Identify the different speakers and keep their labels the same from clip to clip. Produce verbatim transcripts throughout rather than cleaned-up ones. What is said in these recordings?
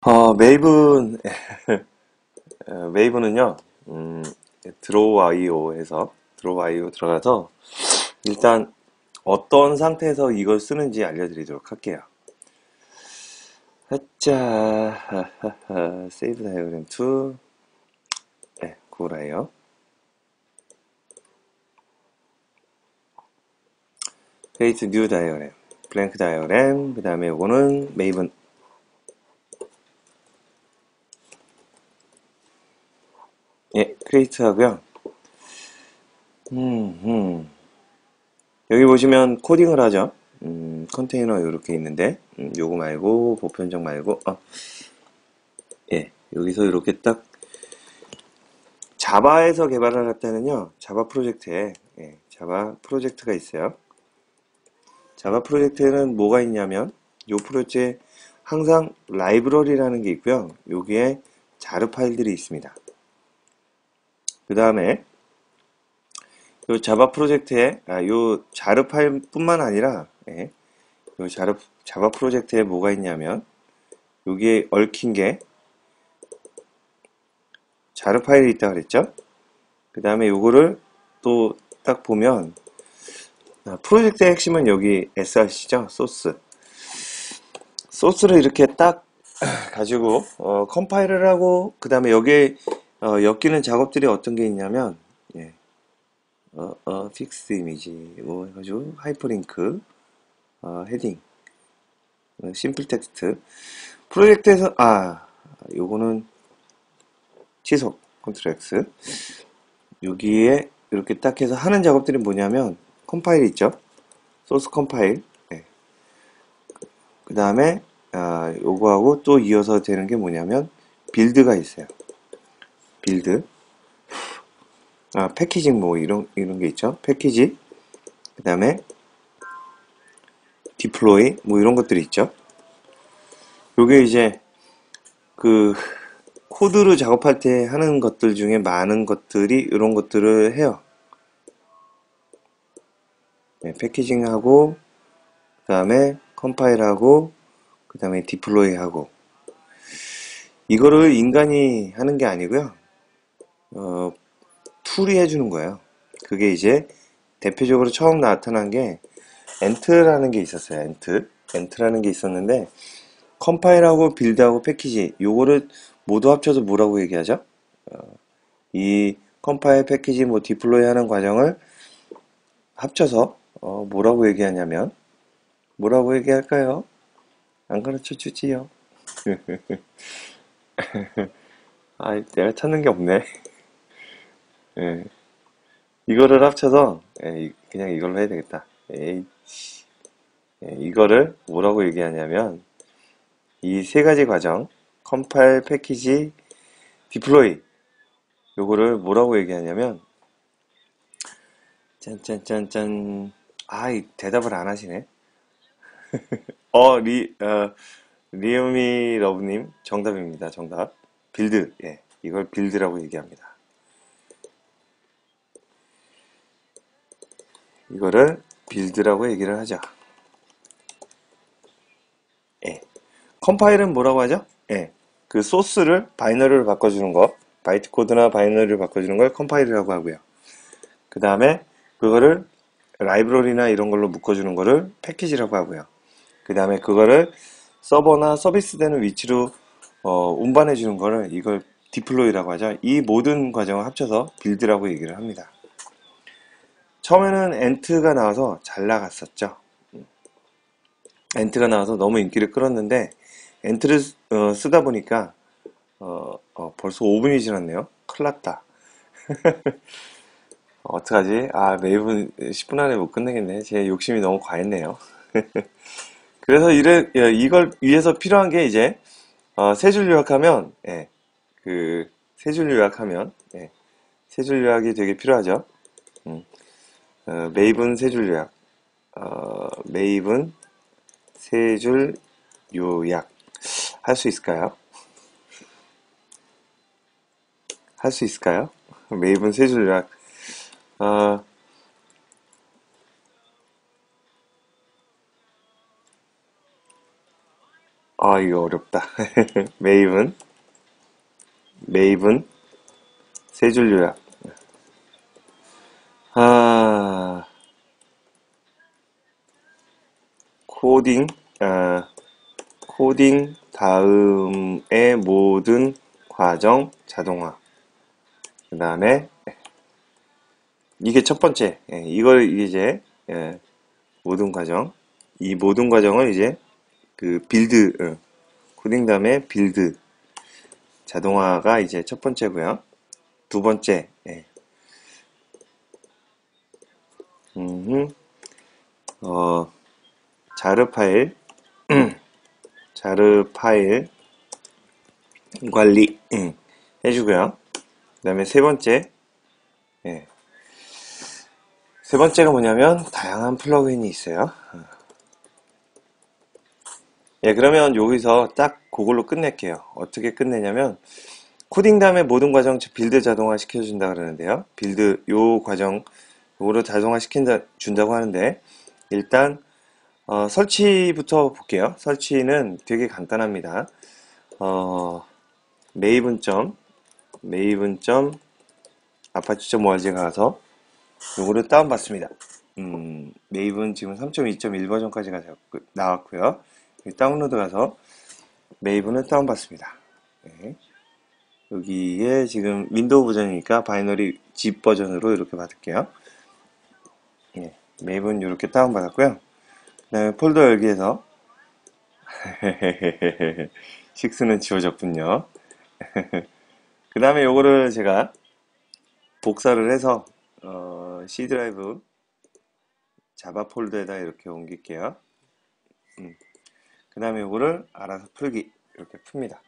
Speaker 1: 어, 메이븐, 어, 메이븐은요, 음, 드로우 아이오 해서, 드로우 아이오 들어가서, 일단 어떤 상태에서 이걸 쓰는지 알려드리도록 할게요. 자, 세이브 다이어그램 투, 네, 그거라요. 크리에이트 뉴 다이어그램, 블랭크 다이어그램, 그 다음에 요거는 메이븐. 예, 크리에이트 하고요. 음, 음. 여기 보시면 코딩을 하죠. 음, 컨테이너 이렇게 있는데, 음, 요거 말고, 보편적 말고, 어, 예, 여기서 이렇게 딱 자바에서 개발을 할 때는요, 자바 프로젝트에, 예, 자바 프로젝트가 있어요. 자바 프로젝트에는 뭐가 있냐면, 요 프로젝트에 항상 라이브러리라는 게 있고요. 여기에 자르 파일들이 있습니다. 그 다음에 요 자바 프로젝트에, 아, 요 자르 파일 뿐만 아니라, 예, 요 자르, 자바 프로젝트에 뭐가 있냐면, 여기에 얽힌 게 자르 파일이 있다 그랬죠? 그 다음에 요거를 또 딱 보면, 아, 프로젝트의 핵심은 여기 에스알씨죠? 소스. 소스를 이렇게 딱 가지고 어, 컴파일을 하고 그 다음에 여기에 어, 엮이는 작업들이 어떤 게 있냐면 예, 어, 어, 픽스 이미지 뭐 해가지고 하이퍼링크 어, 헤딩 어, 심플 텍스트 프로젝트에서 아 요거는 취소 컨트롤 X 여기에 이렇게 딱 해서 하는 작업들이 뭐냐면 컴파일 있죠 소스 컴파일 예. 그 다음에 아, 요거하고 또 이어서 되는 게 뭐냐면 빌드가 있어요. 빌드. 아, 패키징 뭐 이런 이런 게 있죠. 패키지. 그 다음에 디플로이 뭐 이런 것들이 있죠. 요게 이제 그 코드로 작업할 때 하는 것들 중에 많은 것들이 이런 것들을 해요. 네, 패키징하고 그 다음에 컴파일하고 그 다음에 디플로이하고 이거를 인간이 하는 게 아니고요. 어, 툴이 해주는 거예요. 그게 이제 대표적으로 처음 나타난 게 엔트라는 게 있었어요. 엔트. 엔트라는 게 있었는데 컴파일하고 빌드하고 패키지 요거를 모두 합쳐서 뭐라고 얘기하죠? 이 컴파일 패키지 뭐 디플로이 하는 과정을 합쳐서 어, 뭐라고 얘기하냐면 뭐라고 얘기할까요? 안 가르쳐 주지요. 아, 내가 찾는 게 없네. 예, 이거를 합쳐서 예, 그냥 이걸로 해야 되겠다. 에이, 예, 이거를 뭐라고 얘기하냐면 이 세 가지 과정 컴파일 패키지 디플로이 요거를 뭐라고 얘기하냐면 짠짠짠짠 아이 대답을 안 하시네 어 리 어 리오미 러브님 정답입니다 정답 빌드 예 이걸 빌드라고 얘기합니다 이거를 빌드라고 얘기를 하죠 예 컴파일은 뭐라고 하죠 예그 소스를 바이너리로 바꿔주는 거 바이트 코드나 바이너리를 바꿔주는 걸 컴파일이라고 하고요 그 다음에 그거를 라이브러리나 이런 걸로 묶어주는 거를 패키지라고 하고요. 그 다음에 그거를 서버나 서비스되는 위치로 어, 운반해 주는 거를 이걸 디플로이라고 하죠. 이 모든 과정을 합쳐서 빌드라고 얘기를 합니다. 처음에는 엔트가 나와서 잘 나갔었죠. 엔트가 나와서 너무 인기를 끌었는데 엔트를 어, 쓰다 보니까 어, 어, 벌써 오 분이 지났네요. 큰일 났다. 어떡하지? 아, 매분 십 분 안에 못 끝내겠네. 제 욕심이 너무 과했네요. 그래서 이래, 예, 이걸 위해서 필요한 게 이제, 어, 세 줄 요약하면, 예, 그, 세 줄 요약하면, 예, 세 줄 요약이 되게 필요하죠. 음, 어, 메이븐 세 줄 요약, 어, 메이븐 세 줄 요약. 할 수 있을까요? 할 수 있을까요? 메이븐 세 줄 요약. 어, 아, 이거 어렵다. 메이븐, 메이븐, 세 줄 요약. 아, 코딩, 아, 코딩 다음의 모든 과정 자동화. 그 다음에, 이게 첫 번째. 예, 이걸 이제, 예, 모든 과정. 이 모든 과정을 이제, 그, 빌드, 어, 코딩 다음에 빌드, 자동화가 이제 첫 번째고요. 두 번째, 예, 음, 어, 자르 파일, 자르 파일 관리, 음, 해주고요. 그 다음에 세 번째, 예, 세 번째가 뭐냐면, 다양한 플러그인이 있어요. 예, 그러면 여기서 딱 그걸로 끝낼게요. 어떻게 끝내냐면, 코딩 다음에 모든 과정 빌드 자동화 시켜준다 그러는데요. 빌드, 요 과정, 요거를 자동화 시킨다, 준다고 하는데, 일단, 어, 설치부터 볼게요. 설치는 되게 간단합니다. 어, 메이븐 점, 메이븐 점, 아파치 점 오알지에 가서 요거를 다운받습니다. 음, 메이븐 지금 삼 점 이 점 일 버전까지 가 나왔고요. 다운로드 가서 메이븐을 다운받습니다. 네. 여기에 지금 윈도우 버전이니까 바이너리 zip 버전으로 이렇게 받을게요. 예, 메이븐 이렇게 다운받았고요. 그 다음에 폴더 열기에서 식스는 지워졌군요. 그 다음에 요거를 제가 복사를 해서 어, C 드라이브 자바 폴더에다 이렇게 옮길게요. 음. 그 다음에 요거를 알아서 풀기 이렇게 풉니다.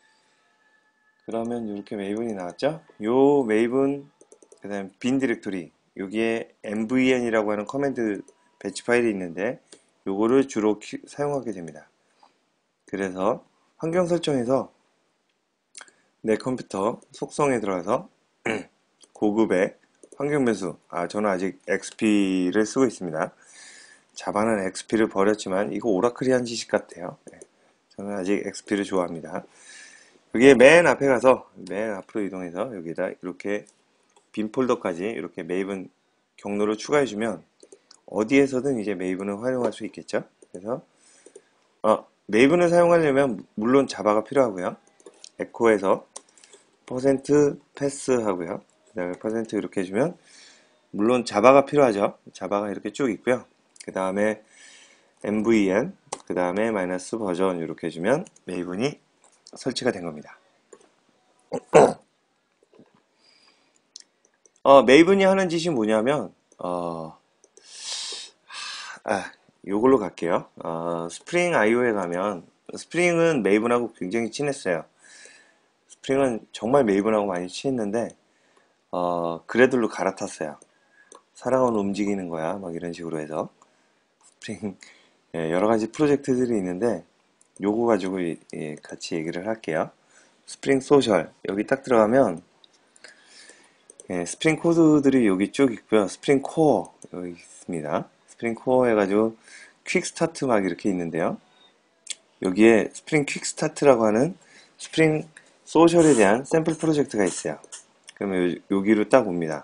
Speaker 1: 그러면 이렇게 메이븐이 나왔죠? 요 메이븐 그 다음에 빈 디렉토리 여기에 엠브이엔이라고 하는 커맨드 배치 파일이 있는데 요거를 주로 키, 사용하게 됩니다. 그래서 환경 설정에서 내 컴퓨터 속성에 들어가서 고급의 환경 변수, 아 저는 아직 엑스피를 쓰고 있습니다. 자바는 엑스피를 버렸지만 이거 오라클이한 지식 같아요. 네, 저는 아직 엑스피를 좋아합니다. 여기에 맨 앞에 가서 맨 앞으로 이동해서 여기다 이렇게 빈 폴더까지 이렇게 메이븐 경로를 추가해주면 어디에서든 이제 메이븐을 활용할 수 있겠죠. 그래서 어, 메이븐을 사용하려면 물론 자바가 필요하고요. 에코에서 퍼센트 패스 하고요. 그 다음에 퍼센트 이렇게 해주면 물론 자바가 필요하죠. 자바가 이렇게 쭉 있고요. 그 다음에 엠브이엔 그 다음에 마이너스 버전 이렇게 해주면 메이븐이 설치가 된 겁니다. 어, 메이븐이 하는 짓이 뭐냐면 어, 아, 요걸로 갈게요. 어, 스프링 아이오에 가면 스프링은 메이븐하고 굉장히 친했어요. 스프링은 정말 메이븐하고 많이 친했는데 어, 그래들로 갈아탔어요. 사랑은 움직이는 거야 막 이런 식으로 해서 스프링 예, 여러 가지 프로젝트들이 있는데 요거 가지고 예, 같이 얘기를 할게요. 스프링 소셜 여기 딱 들어가면 예, 스프링 코드들이 여기 쭉 있고요. 스프링 코어 여기 있습니다. 스프링 코어 해가지고 퀵 스타트 막 이렇게 있는데요. 여기에 스프링 퀵 스타트라고 하는 스프링 소셜에 대한 샘플 프로젝트가 있어요. 그러면 요, 여기로 딱 옵니다.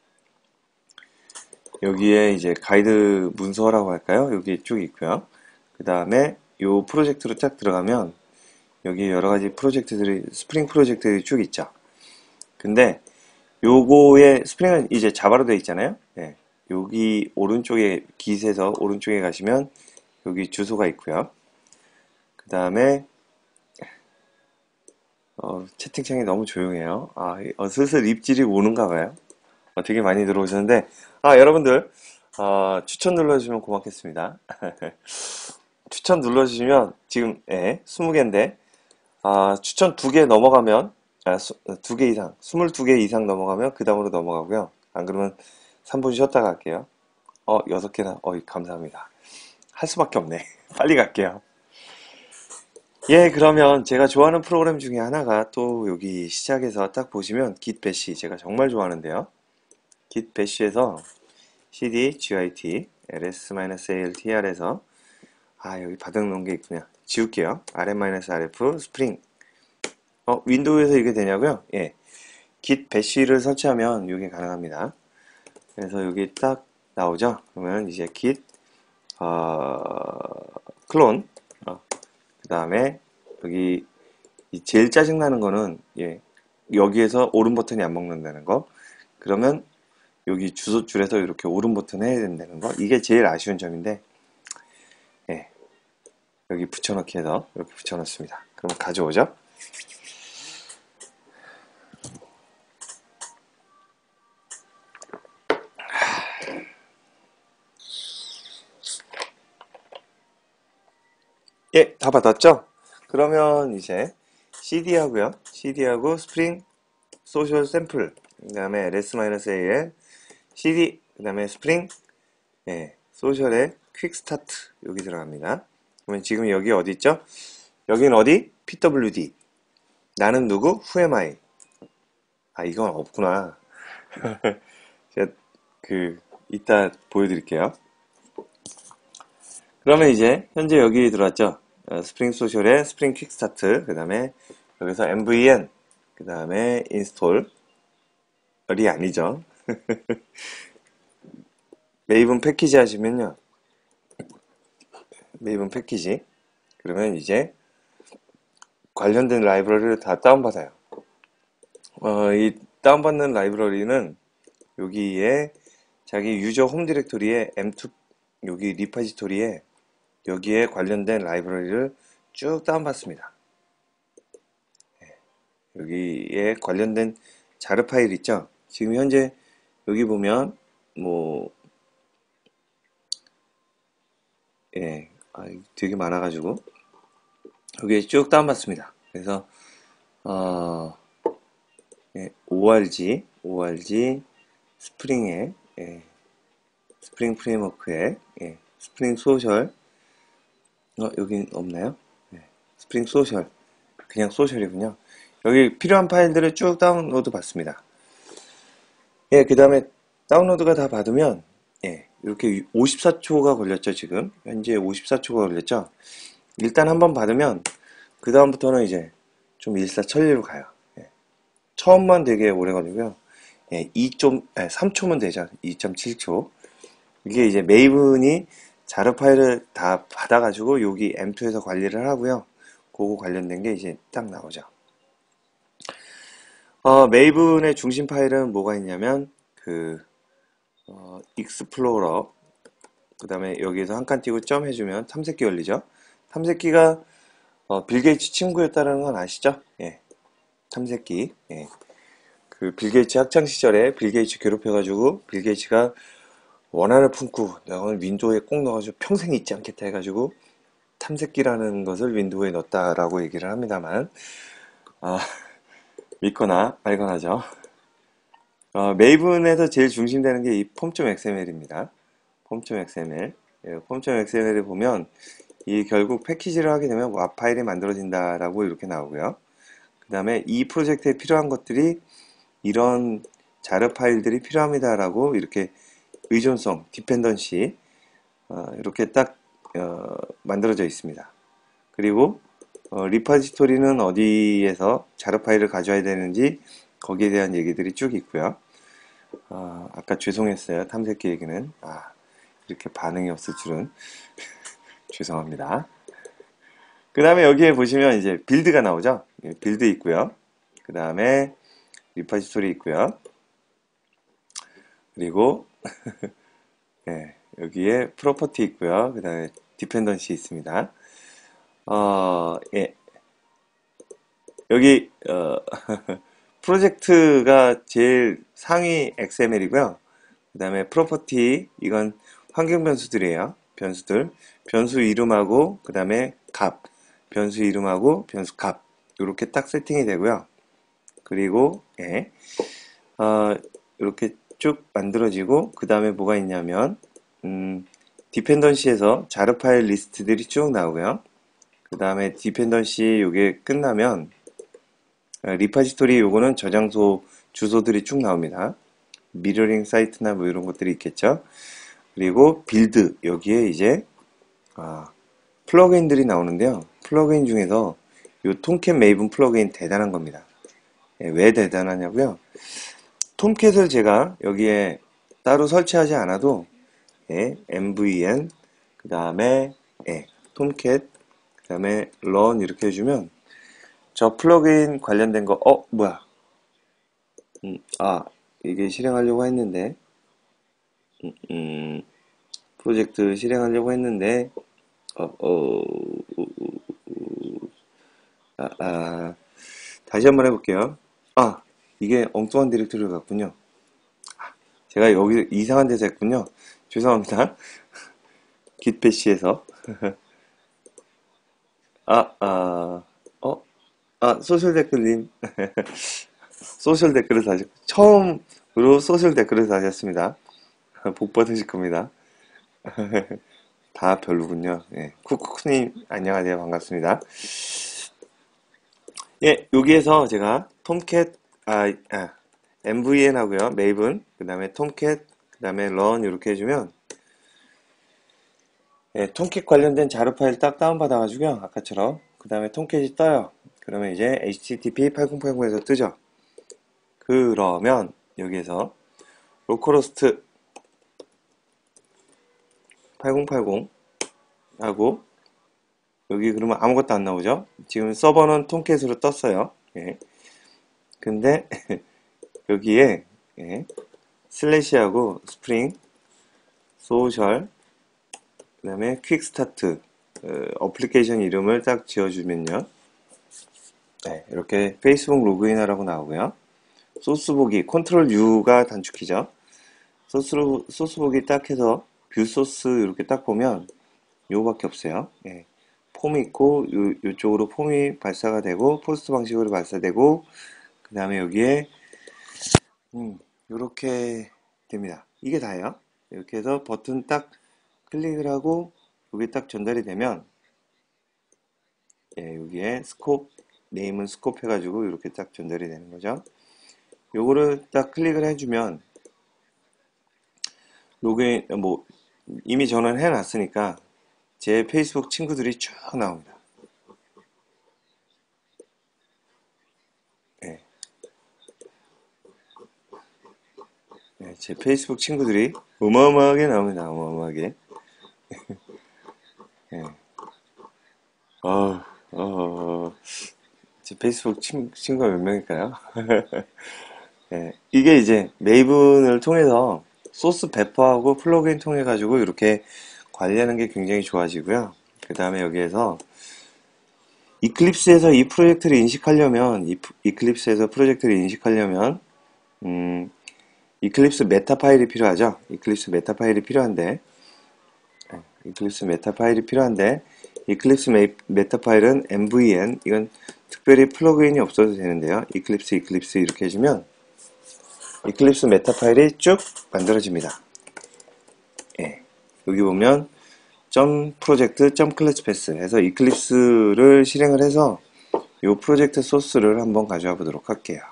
Speaker 1: 여기에 이제 가이드 문서라고 할까요? 여기 쭉 있고요. 그 다음에 요 프로젝트로 딱 들어가면 여기 여러 가지 프로젝트들이 스프링 프로젝트들이 쭉 있죠. 근데 요거의 스프링은 이제 자바로 되어 있잖아요. 네. 여기 오른쪽에 깃에서 오른쪽에 가시면 여기 주소가 있고요. 그 다음에 어, 채팅창이 너무 조용해요. 아, 어, 슬슬 입질이 오는가 봐요. 어, 되게 많이 들어오셨는데 아 여러분들 어, 추천 눌러주시면 고맙겠습니다. 추천 눌러주시면 지금 예, 스무 개인데 아, 추천 두 개 넘어가면 아, 두 개 이상 스물두 개 이상 넘어가면 그 다음으로 넘어가고요. 안 그러면 삼 분 쉬었다 갈게요. 어, 여섯 개나 어이 감사합니다. 할 수밖에 없네. 빨리 갈게요. 예, 그러면 제가 좋아하는 프로그램 중에 하나가 또 여기 시작해서 딱 보시면 git bash 제가 정말 좋아하는데요. git bash에서 cd git ls-altr에서 아 여기 바닥 놓은 게 있구나. 지울게요. rm-rf 스프링. 어, 윈도우에서 이게 되냐고요? 예. git bash를 설치하면 이게 가능합니다. 그래서 여기 딱 나오죠? 그러면 이제 git 어, 클론 어, 그 다음에 여기 제일 짜증나는 거는 예, 여기에서 오른 버튼이 안 먹는다는 거. 그러면 여기 주소 줄에서 이렇게 오른 버튼 해야 된다는 거. 이게 제일 아쉬운 점인데 예, 여기 붙여넣기 해서 이렇게 붙여넣습니다. 그럼 가져오죠. 예, 다 받았죠? 그러면 이제 cd하고요. cd하고 스프링 소셜 샘플, 그 다음에 ls-al cd, 그 다음에 스프링 예, 소셜의 퀵 스타트 여기 들어갑니다. 그러면 지금 여기 어디 있죠? 여기는 어디? 피더블유디. 나는 누구? Who am I? 아, 이건 없구나. 제가 그 이따 보여드릴게요. 그러면 이제 현재 여기 들어왔죠. 어, 스프링 소셜의 스프링 퀵스타트, 그 다음에 여기서 엠브이엔, 그 다음에 인스톨이 아니죠. 메이븐 패키지 하시면요. 메이븐 패키지. 그러면 이제 관련된 라이브러리를 다 다운받아요. 어, 이 다운받는 라이브러리는 여기에 자기 유저 홈 디렉토리에 엠투, 여기 리파지토리에 여기에 관련된 라이브러리를 쭉 다운받습니다. 여기에 관련된 자르 파일 있죠? 지금 현재 여기 보면 뭐 예, 아, 되게 많아가지고 여기에 쭉 다운받습니다. 그래서 어, 예, org, org 스프링에 예, 스프링 프레임워크에 예, 스프링 소셜 어, 여기 없나요? 네, 스프링 소셜 그냥 소셜이군요. 여기 필요한 파일들을 쭉 다운로드 받습니다. 예, 그 다음에 다운로드가 다 받으면 예, 이렇게 오십사 초가 걸렸죠. 지금 현재 오십사 초가 걸렸죠. 일단 한번 받으면 그 다음부터는 이제 좀 일사천리로 가요. 예, 처음만 되게 오래 걸리고요. 예, 이 점, 예, 삼 초면 되죠. 이 점 칠 초. 이게 이제 메이븐이 자르 파일을 다 받아가지고 여기 엠투에서 관리를 하고요. 그거 관련된 게 이제 딱 나오죠. 어, 메이븐의 중심 파일은 뭐가 있냐면 그 어, 익스플로러, 그 다음에 여기에서 한 칸 띄고 점 해주면 탐색기 열리죠. 탐색기가 어, 빌 게이츠 친구였다는 건 아시죠? 예, 탐색기. 예. 그 빌 게이츠 학창 시절에 빌 게이츠 괴롭혀가지고 빌 게이츠가 원한을 품고 내가 오늘 윈도우에 꼭 넣어가지고 평생 잊지 않겠다 해가지고 탐색기라는 것을 윈도우에 넣었다라고 얘기를 합니다만 아, 믿거나 말거나죠. 어, 메이븐에서 제일 중심되는 게 이 폼.엑스엠엘입니다. 폼.엑스엠엘. 예, 폼.엑스엠엘을 보면 이 결국 패키지를 하게 되면 와 파일이 만들어진다라고 이렇게 나오고요. 그 다음에 이 프로젝트에 필요한 것들이 이런 자르 파일들이 필요합니다라고 이렇게 의존성, 디펜던시 어, 이렇게 딱 어, 만들어져 있습니다. 그리고 어, 리파지토리는 어디에서 자르 파일을 가져야 되는지 거기에 대한 얘기들이 쭉 있고요. 어, 아까 죄송했어요. 탐색기 얘기는. 아, 이렇게 반응이 없을 줄은. 죄송합니다. 그 다음에 여기에 보시면 이제 빌드가 나오죠. 빌드 있고요. 그 다음에 리파지토리 있고요. 그리고 네, 여기에 프로퍼티 있고요. 그 다음에 디펜던시 있습니다. 어, 예. 여기 어, 프로젝트가 제일 상위 엑스엠엘이고요. 그 다음에 프로퍼티, 이건 환경 변수들이에요. 변수들. 변수 이름하고, 그 다음에 값. 변수 이름하고, 변수 값. 이렇게 딱 세팅이 되고요. 그리고, 예. 어, 이렇게 쭉 만들어지고, 그 다음에 뭐가 있냐면, 음, 디펜던시에서 자르 파일 리스트들이 쭉 나오고요. 그 다음에 디펜던시 요게 끝나면, 리파지토리 요거는 저장소 주소들이 쭉 나옵니다. 미러링 사이트나 뭐 이런 것들이 있겠죠. 그리고 빌드 여기에 이제 아, 플러그인들이 나오는데요. 플러그인 중에서 요 톰캣 메이븐 플러그인 대단한 겁니다. 예, 왜 대단하냐고요? 톰캣을 제가 여기에 따로 설치하지 않아도 예, 엠브이엔 그 다음에 예, 톰캣 그 다음에 run 이렇게 해주면 저 플러그인 관련된 거 어 뭐야 음, 아 이게 실행하려고 했는데 음, 음, 프로젝트 실행하려고 했는데 어, 어, 아, 아, 다시 한번 해볼게요. 아 이게 엉뚱한 디렉토리를 갔군요. 제가 여기 이상한 데서 했군요. 죄송합니다. 깃배시에서 아, 아, 어? 아, 소셜 댓글님. 소셜 댓글을 다시, 처음으로 소셜 댓글을 다셨습니다. 복 받으실 겁니다. 다 별로군요. 예. 쿠쿠쿠님, 안녕하세요. 반갑습니다. 예, 여기에서 제가 톰캣, 아, 아, 엠브이엔 하고요. 메이븐, 그 다음에 톰캣, 그 다음에 런 이렇게 해주면, 예, 톰캣 관련된 자료 파일 딱 다운받아가지고요. 아까처럼. 그 다음에 톰캣이 떠요. 그러면 이제 에이치티티피 팔공팔공에서 뜨죠. 그러면 여기에서 로컬호스트 팔공팔공 하고 여기 그러면 아무것도 안 나오죠. 지금 서버는 톰캣으로 떴어요. 예. 근데 여기에 예. 슬래시하고 스프링 소셜 그 다음에 퀵스타트 어, 플리케이션 이름을 딱 지어주면요. 네, 이렇게 페이스북 로그인하라고 나오고요. 소스 보기 컨트롤 U가 단축키죠. 소스, 소스 보기 딱 해서 뷰 소스 이렇게 딱 보면 요거밖에 없어요. 예. 폼이 있고 요, 요쪽으로 폼이 발사가 되고 포스트 방식으로 발사되고 그 다음에 여기에 음, 요렇게 됩니다. 이게 다예요. 이렇게 해서 버튼 딱 클릭을 하고 여기 딱 전달이 되면 예, 여기에 스콥 네임은 스콥 해가지고 이렇게 딱 전달이 되는 거죠. 요거를 딱 클릭을 해주면 로그인 뭐 이미 저는 해놨으니까 제 페이스북 친구들이 쭉 나옵니다. 예. 예, 제 페이스북 친구들이 어마어마하게 나옵니다. 어마어마하게. 예. 어, 어, 제 페이스북 친, 친구가 몇 명일까요? 예, 이게 이제 메이븐을 통해서 소스 배포하고 플러그인 통해 가지고 이렇게 관리하는 게 굉장히 좋아지고요. 그 다음에 여기에서 이클립스에서 이 프로젝트를 인식하려면 이, 이클립스에서 프로젝트를 인식하려면 음, 이클립스 메타 파일이 필요하죠. 이클립스 메타 파일이 필요한데 이클립스 메타 파일이 필요한데 이클립스 메, 메타 파일은 엠브이엔 이건 특별히 플러그인이 없어도 되는데요. 이클립스 이클립스 이렇게 해주면 이클립스 메타 파일이 쭉 만들어집니다. 예. 여기 보면 점 프로젝트 점 클래스 패스 해서 이클립스를 실행을 해서 이 프로젝트 소스를 한번 가져와 보도록 할게요.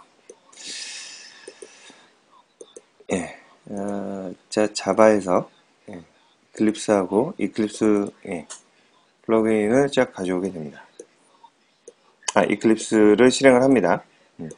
Speaker 1: 예. 어, 자, 자바에서 예. 이클립스하고 이클립스 예. 플러그인을 쫙 가져오게 됩니다. 아, 이클립스를 실행을 합니다. 음.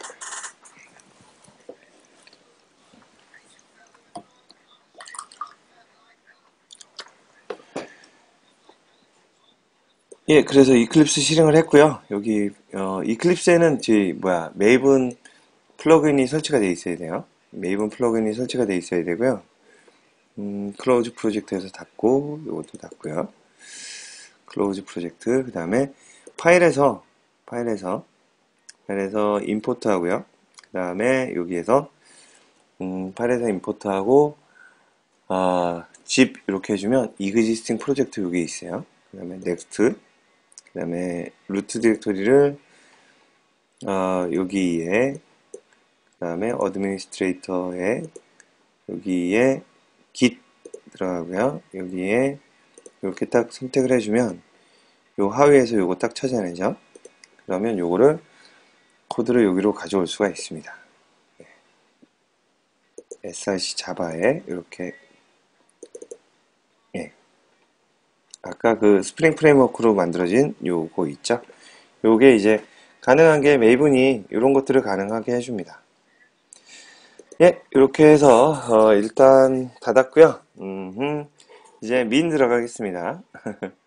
Speaker 1: 예, 그래서 이클립스 실행을 했고요. 여기 어, 이클립스에는 제 뭐야 메이븐 플러그인이 설치가 되어 있어야 돼요. 메이븐 플러그인이 설치가 되어 있어야 되고요. 음, 클로즈 프로젝트에서 닫고 이것도 닫고요. 클로즈 프로젝트 그 다음에 파일에서 파일에서 파일에서 임포트 하고요. 그 다음에 여기에서 음, 파일에서 임포트 하고 아, 집 이렇게 해주면 existing 프로젝트 여기 있어요. 그 다음에 next 그 다음에 루트 디렉토리를 어, 여기에 그 다음에 어드미니스트레이터에 여기에 git 들어가고요. 여기에 이렇게 딱 선택을 해주면 요 하위에서 요거 딱 찾아내죠. 그러면 요거를 코드를 여기로 가져올 수가 있습니다. 에스알씨 자바에 이렇게 예. 아까 그 스프링 프레임워크로 만들어진 요거 있죠? 요게 이제 가능한 게 메이븐이 이런 것들을 가능하게 해줍니다. 예, 이렇게 해서 어, 일단 닫았고요. 음흠, 이제 민 들어가겠습니다.